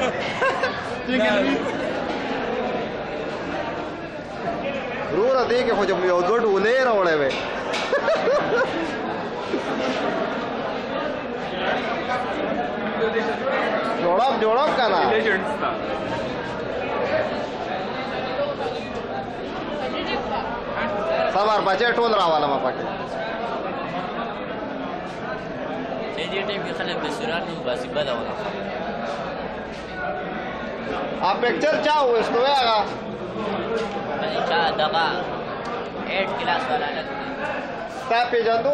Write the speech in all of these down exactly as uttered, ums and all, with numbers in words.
وروره دې کې خو چې یو دوه ډولې راوړې وې جوړاب جوړاب کنه صبر بچې ټول راواله ما پکې دې ټیم کې خلک د سورانو باسي بده ولا ا پکچر چا وستو هغه باندې چا دغه اټ کلاس والا لګ تا پیژاندو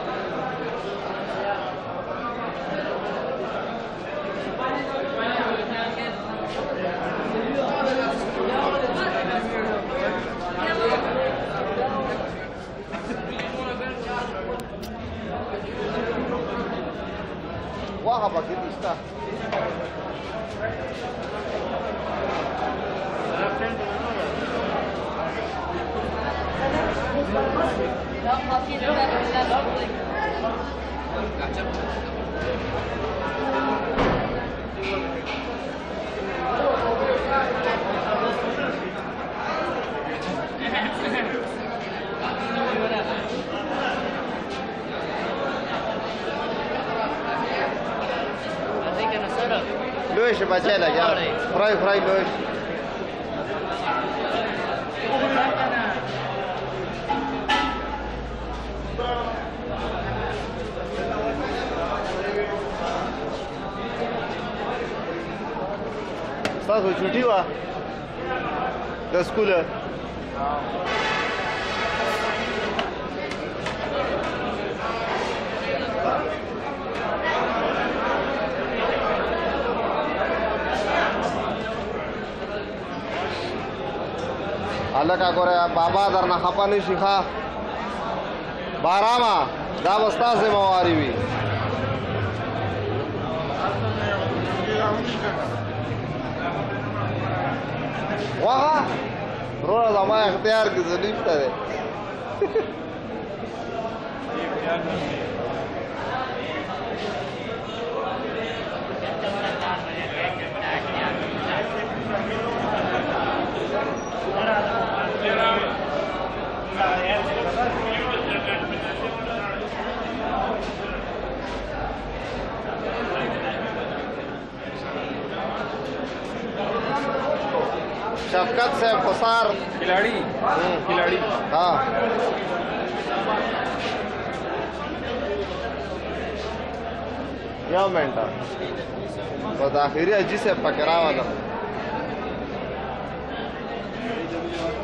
واه پکې دستا لوش بچه لگه فرای فرای لوش ستاسو چوټي وه د سکوله هلکه ګوره بابا درنه خفه نه شي ښه بارامه دا به ستا ذمهواري وي واه وروره زما اختیار کې ضعیف ته دی शफकत से फसार खिलाड़ी खिलाड़ी हाँ यो मिनट बस आखिरी अजी से पकड़ा वाला